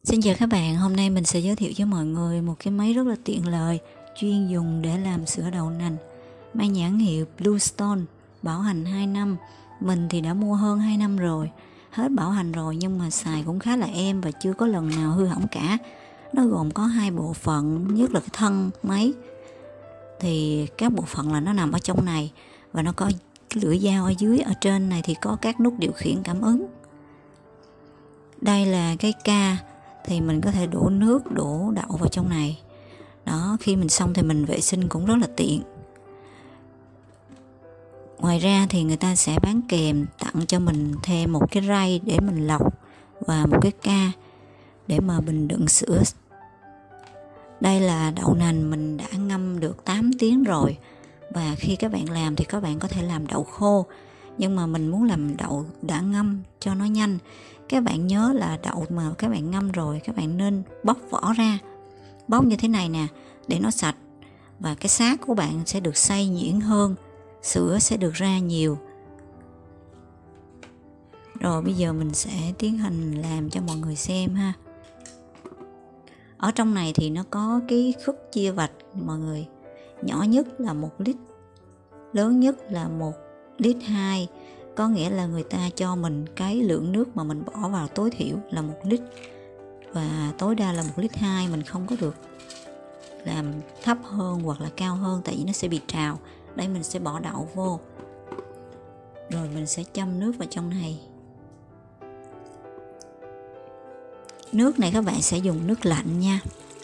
Xin chào các bạn, hôm nay mình sẽ giới thiệu với mọi người một cái máy rất là tiện lợi chuyên dùng để làm sữa đậu nành. Máy nhãn hiệu Bluestone, bảo hành 2 năm. Mình thì đã mua hơn 2 năm rồi, hết bảo hành rồi nhưng mà xài cũng khá là êm và chưa có lần nào hư hỏng cả. Nó gồm có 2 bộ phận, nhất là cái thân máy. Thì các bộ phận là nó nằm ở trong này và nó có cái lưỡi dao ở dưới, ở trên này thì có các nút điều khiển cảm ứng. Đây là cái ca thì mình có thể đổ nước, đổ đậu vào trong này. Đó, khi mình xong thì mình vệ sinh cũng rất là tiện. Ngoài ra thì người ta sẽ bán kèm tặng cho mình thêm một cái rây để mình lọc và một cái ca để mà mình đựng sữa. Đây là đậu nành mình đã ngâm được 8 tiếng rồi. Và khi các bạn làm thì các bạn có thể làm đậu khô. Nhưng mà mình muốn làm đậu đã ngâm cho nó nhanh. Các bạn nhớ là đậu mà các bạn ngâm rồi các bạn nên bóc vỏ ra. Bóc như thế này nè để nó sạch. Và cái xác của bạn sẽ được xay nhuyễn hơn. Sữa sẽ được ra nhiều. Rồi bây giờ mình sẽ tiến hành làm cho mọi người xem ha. Ở trong này thì nó có cái khúc chia vạch mọi người. Nhỏ nhất là 1 lít, lớn nhất là 1 lít 2. Có nghĩa là người ta cho mình cái lượng nước mà mình bỏ vào tối thiểu là 1 lít. Và tối đa là 1 lít 2. Mình không có được làm thấp hơn hoặc là cao hơn, tại vì nó sẽ bị trào. Đây mình sẽ bỏ đậu vô. Rồi mình sẽ châm nước vào trong này. Nước này các bạn sẽ dùng nước lạnh nha.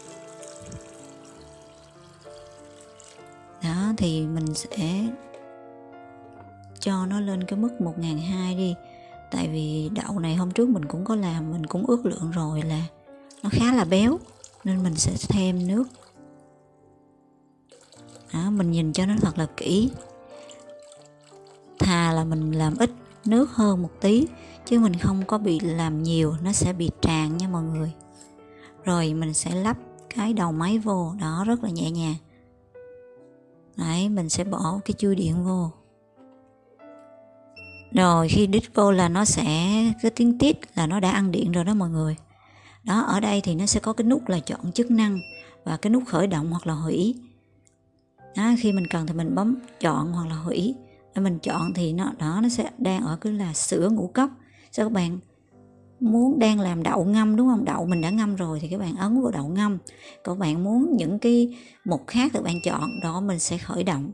Đó thì mình sẽ cho nó lên cái mức 1200 đi. Tại vì đậu này hôm trước mình cũng có làm, mình cũng ước lượng rồi là nó khá là béo, nên mình sẽ thêm nước. Đó, mình nhìn cho nó thật là kỹ. Thà là mình làm ít nước hơn một tí, chứ mình không có bị làm nhiều, nó sẽ bị tràn nha mọi người. Rồi mình sẽ lắp cái đầu máy vô, đó rất là nhẹ nhàng. Đấy, mình sẽ bỏ cái chui điện vô. Rồi khi đít vô là nó sẽ cái tiếng tít là nó đã ăn điện rồi đó mọi người. Đó, ở đây thì nó sẽ có cái nút là chọn chức năng và cái nút khởi động hoặc là hủy. Đó, khi mình cần thì mình bấm chọn hoặc là hủy. Để mình chọn thì nó sẽ đang ở cái là sữa ngũ cốc. Sao các bạn muốn đang làm đậu ngâm đúng không? Đậu mình đã ngâm rồi thì các bạn ấn vào đậu ngâm. Còn bạn muốn những cái mục khác thì bạn chọn, đó mình sẽ khởi động.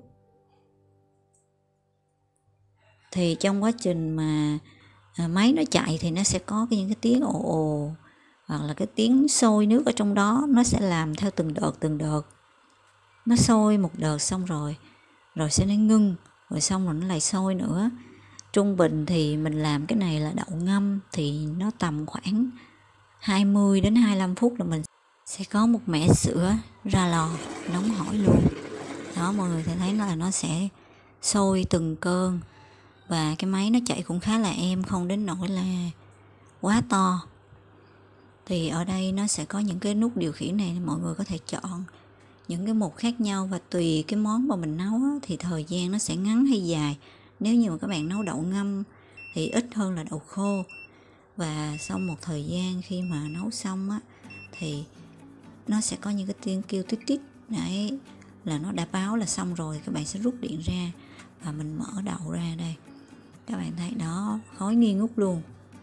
Thì trong quá trình mà máy nó chạy thì nó sẽ có những cái tiếng ồ ồ hoặc là cái tiếng sôi nước ở trong đó, nó sẽ làm theo từng đợt. Nó sôi một đợt xong rồi sẽ nó ngưng, rồi xong rồi nó lại sôi nữa. Trung bình thì mình làm cái này là đậu ngâm thì nó tầm khoảng 20 đến 25 phút là mình sẽ có một mẻ sữa ra lò nóng hổi luôn. Đó, mọi người sẽ thấy là nó sẽ sôi từng cơn. Và cái máy nó chạy cũng khá là êm, không đến nỗi là quá to. Thì ở đây nó sẽ có những cái nút điều khiển này, mọi người có thể chọn những cái mục khác nhau. Và tùy cái món mà mình nấu á, thì thời gian nó sẽ ngắn hay dài. Nếu như mà các bạn nấu đậu ngâm thì ít hơn là đậu khô. Và sau một thời gian khi mà nấu xong á, thì nó sẽ có những cái tiếng kêu tít tít. Đấy là nó đã báo là xong rồi. Các bạn sẽ rút điện ra và mình mở đậu ra đây. Các bạn thấy đó, khói nghi ngút luôn.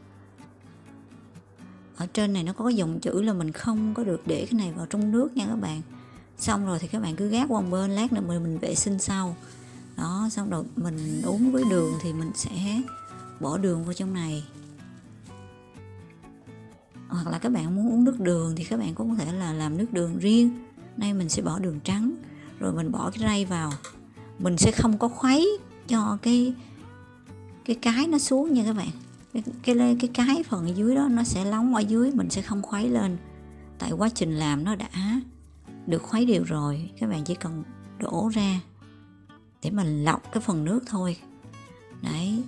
Ở trên này nó có cái dòng chữ là mình không có được để cái này vào trong nước nha các bạn. Xong rồi thì các bạn cứ gác qua một bên, lát nữa mình vệ sinh sau. Đó, xong rồi mình uống với đường thì mình sẽ bỏ đường vào trong này. Hoặc là các bạn muốn uống nước đường thì các bạn cũng có thể là làm nước đường riêng. Đây mình sẽ bỏ đường trắng, rồi mình bỏ cái rây vào. Mình sẽ không có khuấy cho cái nó xuống nha các bạn. Cái phần ở dưới đó nó sẽ nóng ở dưới, mình sẽ không khuấy lên. Tại quá trình làm nó đã được khuấy đều rồi, các bạn chỉ cần đổ ra để mình lọc cái phần nước thôi. Đấy.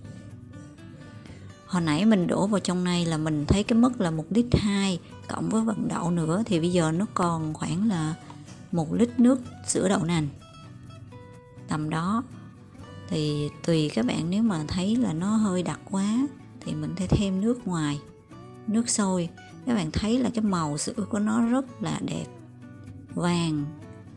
Hồi nãy mình đổ vào trong này là mình thấy cái mức là 1 lít 2 cộng với phần đậu nữa thì bây giờ nó còn khoảng là 1 lít nước sữa đậu nành. Tầm đó. Thì tùy các bạn, nếu mà thấy là nó hơi đặc quá thì mình sẽ thêm nước ngoài. nước sôi, các bạn thấy là cái màu sữa của nó rất là đẹp, vàng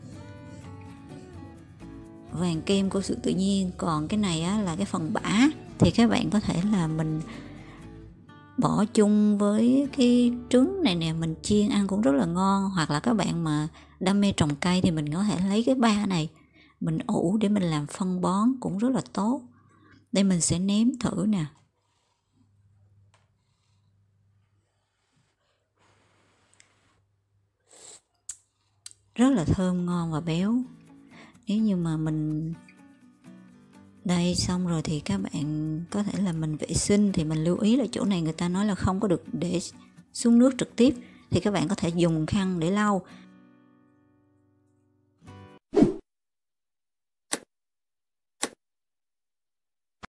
kem của sữa tự nhiên. Còn cái này á, là cái phần bã thì các bạn có thể là mình bỏ chung với cái trứng này nè, mình chiên ăn cũng rất là ngon. Hoặc là các bạn mà đam mê trồng cây thì mình có thể lấy cái ba này mình ủ để mình làm phân bón cũng rất là tốt. Đây mình sẽ nếm thử nè. Rất là thơm ngon và béo. Nếu như mà mình đây xong rồi thì các bạn có thể là mình vệ sinh, thì mình lưu ý là chỗ này người ta nói là không có được để xuống nước trực tiếp, thì các bạn có thể dùng khăn để lau.